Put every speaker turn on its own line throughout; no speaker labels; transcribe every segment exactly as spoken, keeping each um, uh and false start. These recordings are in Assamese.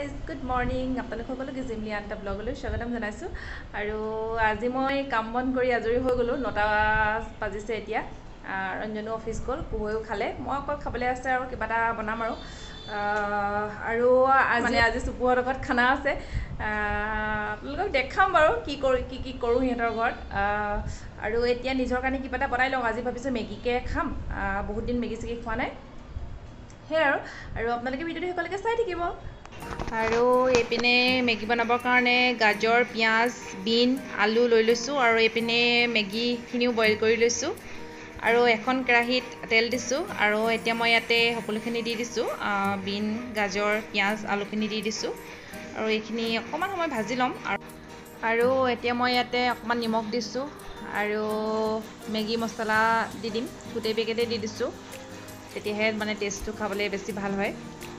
guys, good morning. আপোনালোক সকলোকে জিমলি আনটা ব্লগলৈ স্বাগতম জনাইছো আৰু আজি মই কাম বন কৰি আজৰি হৈ গলো নটা বাজিছে এতিয়া ৰঞ্জনু অফিস গল কুহয়ো খালে মই অকল খাবলৈ আছে আৰু কিবা এটা বনাম আৰু আৰু মানে আজি সুপুহৰ লগত খানা আছে আপোনালোকক দেখাম বাৰু কি কৰি কি কি কৰো হিহঁতৰ ঘৰত আৰু এতিয়া নিজৰ কাৰণে কিবা এটা বনাই লওঁ আজি ভাবিছো মেগীকে খাম বহুত দিন মেগী চেগী খোৱা নাই হে আৰু আৰু আপোনালোকে ভিডিওটো সকলোকে চাই থাকিব আৰু এপিনে মেগী বনাবৰ কাৰণে গাজৰ পিয়াজ বিন আলু লৈ লৈছো আৰু এপিনে মেগী খিনিও বইল কৰি লৈছো আৰু এখন কেৰাহীত তেল দিছো আৰু এতিয়া মই ইয়াতে সকলোখিনি দি দিছো বিন গাজৰ পিয়াজ আলুখিনি দি দিছো আৰু এইখিনি অকমান সময় ভাজি লম আৰু এতিয়া মই ইয়াতে অকমান নিমখ দিছো আৰু মেগী মছলা দি দিম গোটেই পেকেটে দি দিছো তেতিয়াহে মানে টেষ্টটো খাবলৈ বেছি ভাল হয়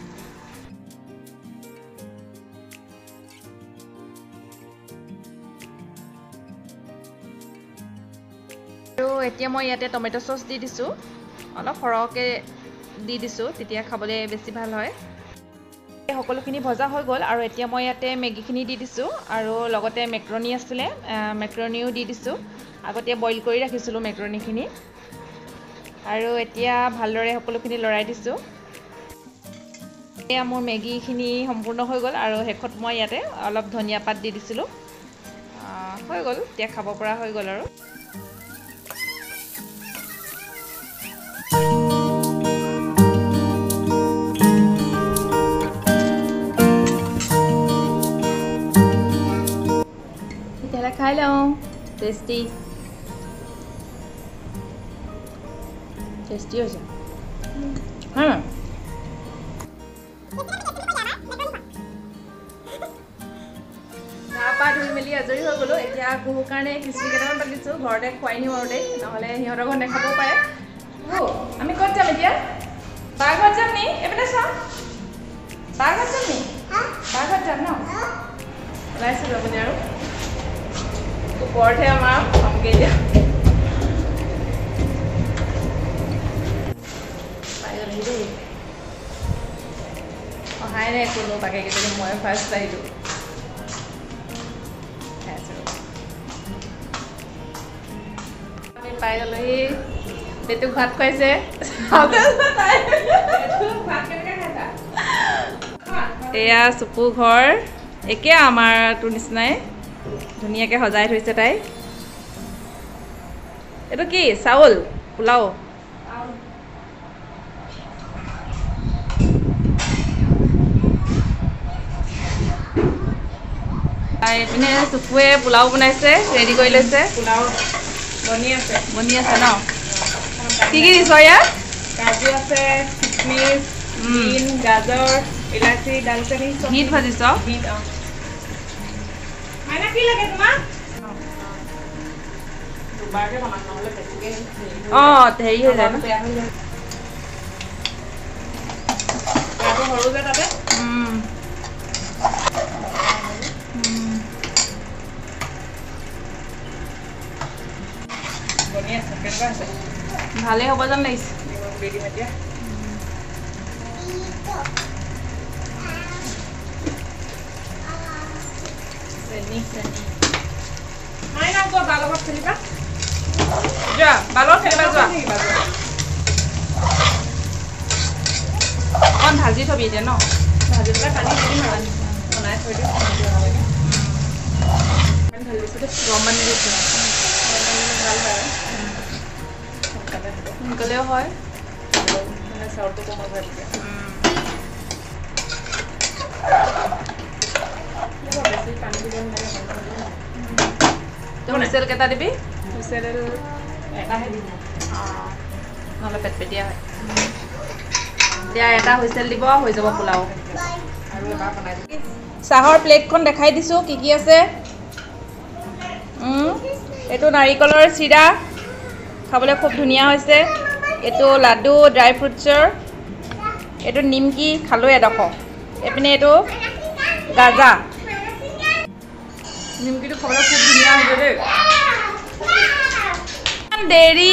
আৰু এতিয়া মই ইয়াতে টমেটো সস দি দিছো অলপ সৰহকে দি দিছো তেতিয়া খাবলৈ বেছি ভাল হয় এই সকলোখিনি ভজা হৈ গল আৰু এতিয়া মই ইয়াতে মেগীখিনি দি দিছো আৰু লগতে মেক্ৰনি আছিল মেক্ৰনিও দি দিছো আগতে বইল কৰি ৰাখিছিলো মেক্ৰনিখিনি আৰু এতিয়া ভালদৰে সকলোখিনি লৰাই দিছো এয়া মোৰ মেগীখিনি সম্পূৰ্ণ হৈ গল আৰু হেকত মই ইয়াতে অলপ ধনিয়া পাত দি দিছিলো হৈ গল এতিয়া খাব পৰা হৈ গল আৰু তেতিয়াহ'লে খাই লওঁ টেষ্টি টেষ্টি হৈছে হা পা ধুই মেলি আজৰি হৈ গলো এতিয়া কুহুৰ কাৰণে খিচিৰি কেইটামান পাতিছো ঘৰতে খুৱাই নিওঁ আৰু দেই নহ'লে সিহঁতৰ ঘৰত নেখাবও পাৰে আমি ক'ত যাম এতিয়া বাৰ ঘৰত যাম নি এইপিনে চা বাৰ ঘৰত যাম নি বাৰ ঘৰত যাম ন ওলাইছিলোঁ আপুনি আৰু ওপৰতহে আমাৰ পামগৈ এতিয়া পাই গ'লহি দেই অহাই নাই কোনো বাকী কেইজনী মই ফাৰ্ষ্ট আহিলোঁ আমি পাই গ'লোহি বেটুক ভাত খুৱাইছে এয়া চুপু ঘৰ একে আমাৰটো নিচিনাই ধুনীয়াকৈ সজাই থৈছে তাই এইটো কি চাউল পোলাও এইপিনে চুপুৱে পোলাও বনাইছে ৰেডি কৰি লৈছে পোলাও বনি আছে বনি আছে ন কি কি দিছ ইয়াত কাজু আছে কিচমিচ বিন গাজৰ ইলাচি দালচেনি ঘিত ভাজিছ ঘিত অঁ মাইনা কি লাগে তোমাক দুবাৰকে বনাম নহ'লে বেছিকৈ অঁ হেৰি হৈ যায় ন বেয়া হৈ যায় আৰু সৰু যে তাতে বনি আছে কেনেকুৱা আছে ভালেই হ'ব যেন লাগিছে দি দিম এতিয়া চেনি চেনি নাই না যোৱা বাৰ লগত খেলিবা যোৱা বাৰ লগত খেলিবা যোৱা অকণ ভাজি থবি এতিয়া ন ভাজি পেলাই পানী দি দিম আৰু বনাই থৈ দিম গৰম পানী দিছোঁ ভাল হয় সোনকালেও হয় মানে চাউলটো কোমল হৈ থাকে বেছি পানী দিব নালাগে হুইচেল কেইটা দিবি হুইচেল এটাহে দিব অঁ নহ'লে পেটপেটীয়া হয় এতিয়া এটা হুইচেল দিব হৈ যাব পোলাও আৰু এবাৰ বনাই দিম চাহৰ প্লেটখন দেখাই দিছোঁ কি কি আছে এইটো নাৰিকলৰ চিৰা খাবলৈ খুব ধুনীয়া হৈছে এইটো লাডু ড্ৰাই ফ্ৰুটছৰ এইটো নিমকি খালোঁ এডোখৰ এইপিনে এইটো গাজা নিমকিটো খাবলৈ খুব ধুনীয়া হৈছে দেই দেৰি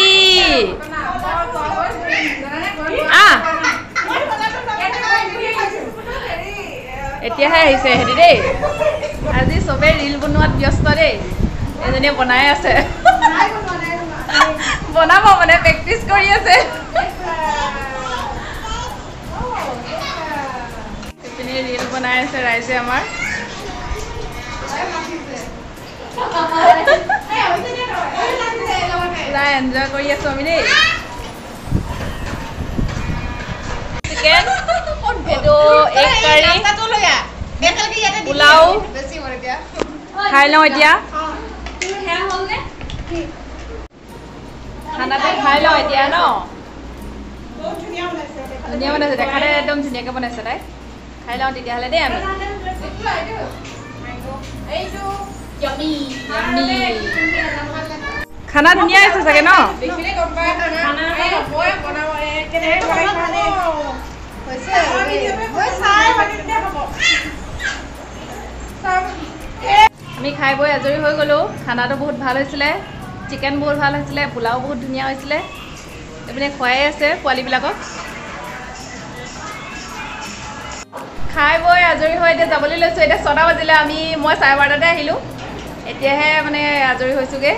আহ এতিয়াহে আহিছে হেৰি দেই আজি চবে ৰিল বনোৱাত ব্যস্ত দেই এজনীয়ে বনাই আছে বনাব মানে প্ৰেক্টিচ কৰি আছে এপিনে ৰিল বনাই আছে ৰাইজে আমাৰ পুৰা এনজয় কৰি আছো আমি দেই চিকেন এইটো এগ কাৰী পোলাও খাই লওঁ এতিয়া খানাটো খাই লওঁ এতিয়া ন ধুনীয়া বনাইছে দেখাতে একদম ধুনীয়াকৈ বনাইছে তাই খাই লওঁ তেতিয়াহ'লে দেই আমি খানা ধুনীয়া আছে চাগে ন আমি খাই বৈ আজৰি হৈ গ'লোঁ খানাটো বহুত ভাল হৈছিলে চিকেন বহুত ভাল হৈছিলে পোলাও বহুত ধুনীয়া হৈছিলে এইপিনে খুৱাই আছে পোৱালীবিলাকক খাই বৈ আজৰি হৈ এতিয়া যাবলৈ লৈছোঁ এতিয়া ছটা বাজিলে আমি মই চাৰে বাৰটাতে আহিলোঁ এতিয়াহে মানে আজৰি হৈছোঁগৈ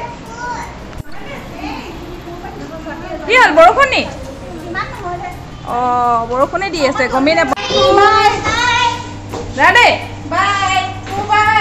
কি হ'ল বৰষুণ নি অঁ বৰষুণে দি আছে গমেই নাপাওঁ যা দেই বাই বাই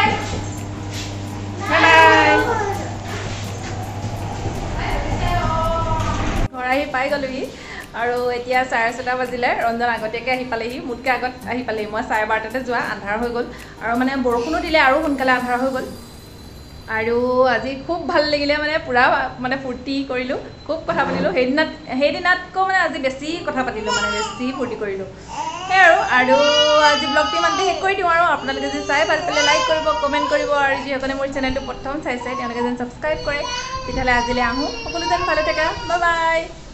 ঘৰ আহি পাই গ'লোহি আৰু এতিয়া চাৰে ছটা বাজিলে ৰঞ্জন আগতীয়াকৈ আহি পালেহি মোতকৈ আগত আহি পালেহি মই চাৰে বাৰটাতে যোৱা আন্ধাৰ হৈ গ'ল আৰু মানে বৰষুণো দিলে আৰু সোনকালে আন্ধাৰ হৈ গ'ল আৰু আজি খুব ভাল লাগিলে মানে পূৰা মানে ফূৰ্তি কৰিলোঁ খুব কথা পাতিলোঁ সেইদিনাত সেইদিনাতকৈ মানে আজি বেছি কথা পাতিলোঁ মানে বেছি ফূৰ্তি কৰিলোঁ সেই আৰু আৰু আজি ব্লগটো ইমানতে শেষ কৰি দিওঁ আৰু আপোনালোকে যদি চাই ভাল পালে লাইক কৰিব কমেণ্ট কৰিব আৰু যিসকলে মোৰ চেনেলটো প্ৰথম চাইছে তেওঁলোকে যেন ছাবস্ক্ৰাইব কৰে তেতিয়াহ'লে আজিলৈ আহোঁ সকলো যেন ভালে থাকা বাই বাই